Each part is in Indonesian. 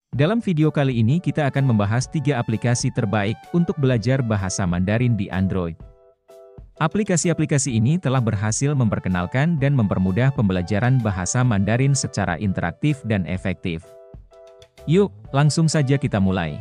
Dalam video kali ini kita akan membahas 3 aplikasi terbaik untuk belajar bahasa Mandarin di Android. Aplikasi-aplikasi ini telah berhasil memperkenalkan dan mempermudah pembelajaran bahasa Mandarin secara interaktif dan efektif. Yuk, langsung saja kita mulai.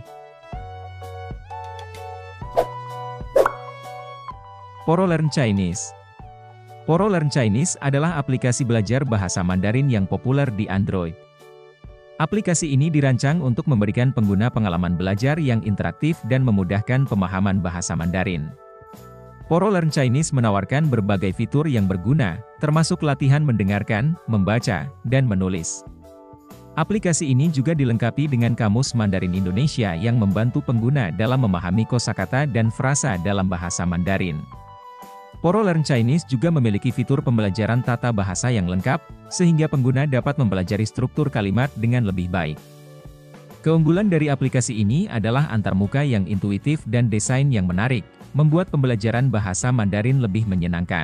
PoroLearn Chinese. PoroLearn Chinese adalah aplikasi belajar bahasa Mandarin yang populer di Android. Aplikasi ini dirancang untuk memberikan pengguna pengalaman belajar yang interaktif dan memudahkan pemahaman bahasa Mandarin. PoroLearn Chinese menawarkan berbagai fitur yang berguna, termasuk latihan mendengarkan, membaca, dan menulis. Aplikasi ini juga dilengkapi dengan Kamus Mandarin Indonesia yang membantu pengguna dalam memahami kosakata dan frasa dalam bahasa Mandarin. PoroLearn Chinese juga memiliki fitur pembelajaran tata bahasa yang lengkap, sehingga pengguna dapat mempelajari struktur kalimat dengan lebih baik. Keunggulan dari aplikasi ini adalah antarmuka yang intuitif dan desain yang menarik, membuat pembelajaran bahasa Mandarin lebih menyenangkan.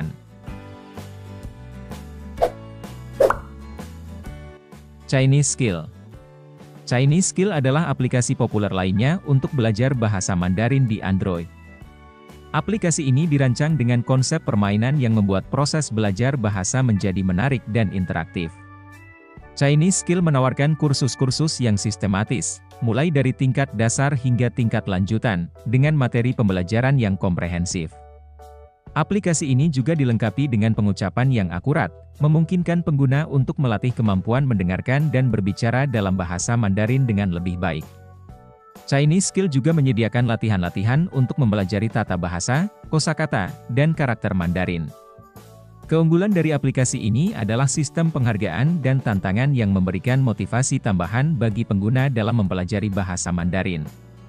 Chinese Skill. Chinese Skill adalah aplikasi populer lainnya untuk belajar bahasa Mandarin di Android. Aplikasi ini dirancang dengan konsep permainan yang membuat proses belajar bahasa menjadi menarik dan interaktif. Chinese Skill menawarkan kursus-kursus yang sistematis, mulai dari tingkat dasar hingga tingkat lanjutan, dengan materi pembelajaran yang komprehensif. Aplikasi ini juga dilengkapi dengan pengucapan yang akurat, memungkinkan pengguna untuk melatih kemampuan mendengarkan dan berbicara dalam bahasa Mandarin dengan lebih baik. Chinese Skill juga menyediakan latihan-latihan untuk mempelajari tata bahasa, kosakata, dan karakter Mandarin. Keunggulan dari aplikasi ini adalah sistem penghargaan dan tantangan yang memberikan motivasi tambahan bagi pengguna dalam mempelajari bahasa Mandarin.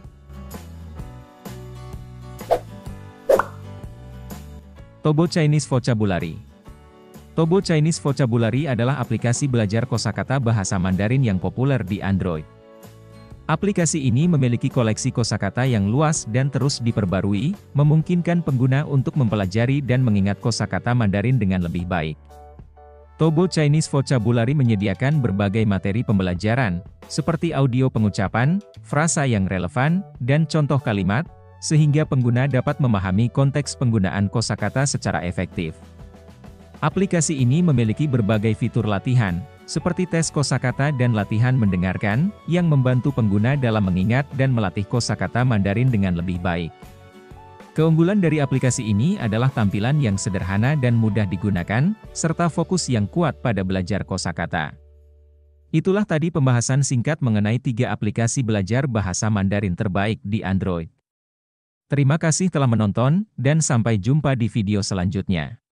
Tobo Chinese Vocabulary. Tobo Chinese Vocabulary adalah aplikasi belajar kosakata bahasa Mandarin yang populer di Android. Aplikasi ini memiliki koleksi kosakata yang luas dan terus diperbarui, memungkinkan pengguna untuk mempelajari dan mengingat kosakata Mandarin dengan lebih baik. Tobo Chinese Vocabulary menyediakan berbagai materi pembelajaran, seperti audio pengucapan, frasa yang relevan, dan contoh kalimat, sehingga pengguna dapat memahami konteks penggunaan kosakata secara efektif. Aplikasi ini memiliki berbagai fitur latihan, seperti tes kosakata dan latihan mendengarkan, yang membantu pengguna dalam mengingat dan melatih kosakata Mandarin dengan lebih baik. Keunggulan dari aplikasi ini adalah tampilan yang sederhana dan mudah digunakan, serta fokus yang kuat pada belajar kosakata. Itulah tadi pembahasan singkat mengenai 3 aplikasi belajar bahasa Mandarin terbaik di Android. Terima kasih telah menonton, dan sampai jumpa di video selanjutnya.